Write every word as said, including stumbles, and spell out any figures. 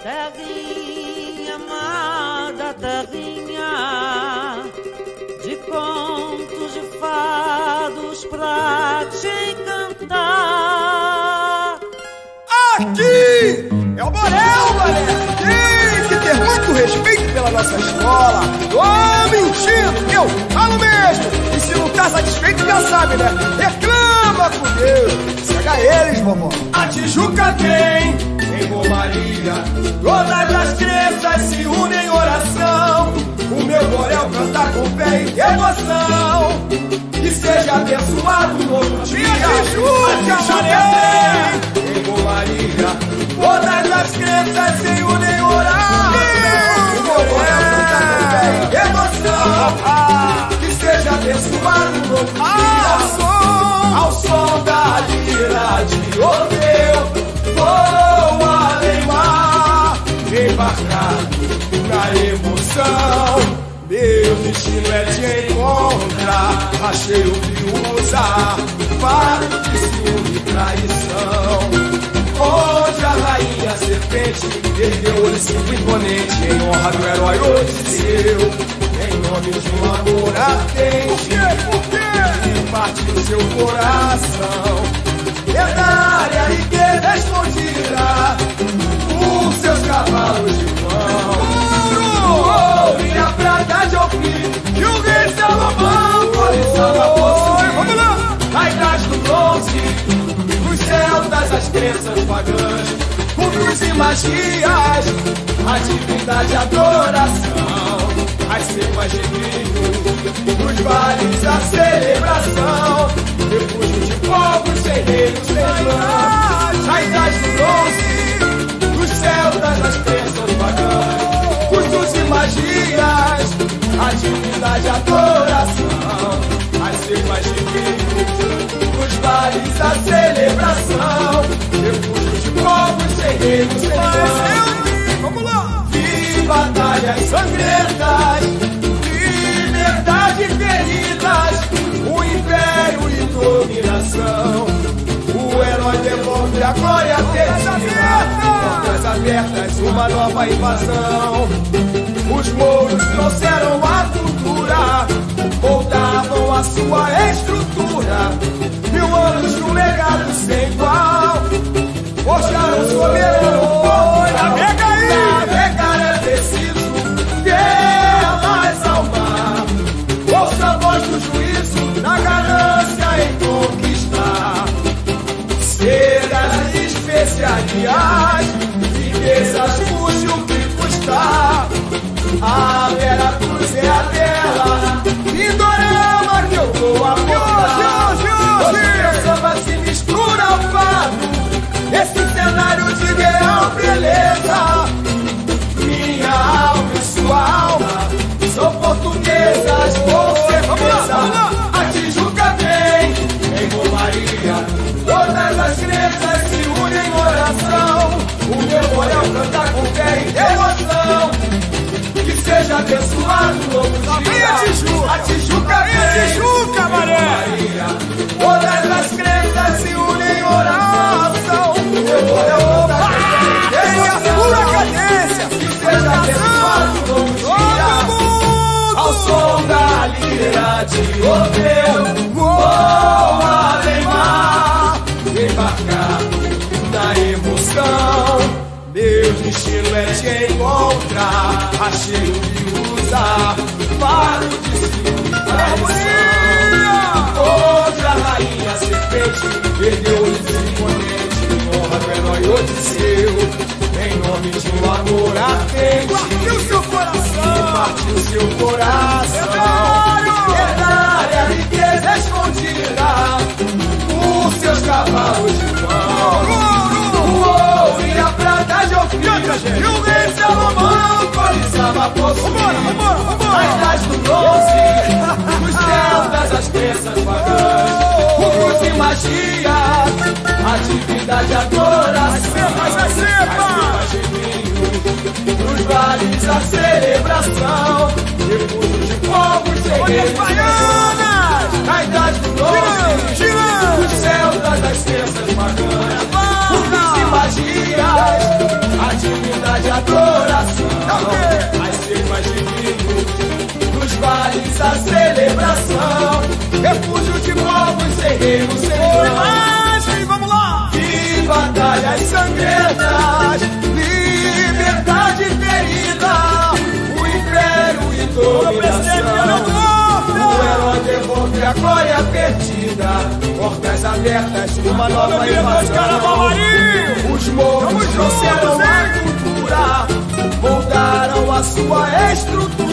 Terrinha amada, terrinha de contos, de fados pra te encantar. Aqui é o Borel, galera. Tem que ter muito respeito pela nossa escola. Ô, mentindo, eu falo mesmo. E se não tá satisfeito, já sabe, né? Reclama com Deus. Cega eles, vovó. A Tijuca tem em Romaria, todas as crenças se unem em oração. O meu Borel canta com fé e devoção. Que seja abençoado um novo dia. A Tijuca tem em Romaria, todas as crenças se unem em oração. O meu Borel canta com fé e devoção. Que seja abençoado um novo dia. Ao som da lira de Orfeu, vou além mar, embarcado na emoção. Meu destino é te encontrar, achei o que usar, faro de ciúme e traição. Onde a rainha serpente ergueu o cinto imponente em honra do herói Odisseu, em nome de um amor ardente que partiu seu coração. Medalha e riqueza escondida, os seus cavalos de mão, o ouro e a prata de Ofir, e o rei Salomão cobiçava possuir. Vamos lá! A idade do bronze, nos celtas as crenças pagãs, cultos e magias, a divindade e adoração, as cepas de vinho, nos vales a celebração, refúgio de povos sem reino, sem clãs. A idade do bronze, nos celtas as crenças pagãs, cultos e magias, a divindade e adoração, as cepas de vinho, nos vales a celebração, refúgio de povos sem reino, sem clãs. Vamos lá! Vi batalhas sangrentas, liberdade feridas, o império e dominação. O herói devolve a glória terrível, portas abertas, uma nova invasão. Os mouros trouxeram a cultura, moldavam a sua estrutura. Mil anos de um legado sem igual, forjaram o soberano povo. Navega aí! Navegar é preciso, terras ao mar. Ouça a voz do juízo, na ganância em conquistar. Cegas especiarias, riquezas custe o que custar. A Vera Cruz é a terra, Pindorama que eu vou apontar. Hoje o samba se mistura ao fado, esse cenário de real beleza. Minha alma e sua alma são portuguesas, com certeza. A Tijuca tem em Romaria, todas as crenças se unem em oração. O meu Borel canta com fé e devoção. Que seja abençoado o novo dia. A Tijuca, a Tijuca tem em Romaria, todas as crenças se unem em oração. O meu Borel canta com fé e devoção. Que seja abençoado o novo dia. Ao som da lira de Orfeu, vou além mar, embarcado na emoção. Meu destino é te encontrar, achei o que usar, faro de ciúme e traição. Outra rainha serpente ergueu o imponente em honra do herói Odisseu, em nome de um amor ardente partiu seu coração, partiu seu coração. Medalha, riqueza escondida, os seus cavalos de mão, o ouro e a prata de Ofir, e o rei Salomão cobiçava possuir. A idade do bronze, nos celtas as crenças pagãs, cultos e magias, a divindade e adoração, as cepas de vinho, nos vales a celebração, refúgio de povos sem reino. A idade do bronze, nos celtas as crenças pagãs, cultos e magias, a divindade e adoração. as seimas divinos, nos vales a celebração, refúgio de povos sem reino, sem Imagem, vamos lá! e batalhas sangrentas, liberdade ferida, o império e dominação. O herói devolve a glória perdida, portas abertas, uma nova invasão. Os morros trouxeram a cultura, moldaram a sua estrutura.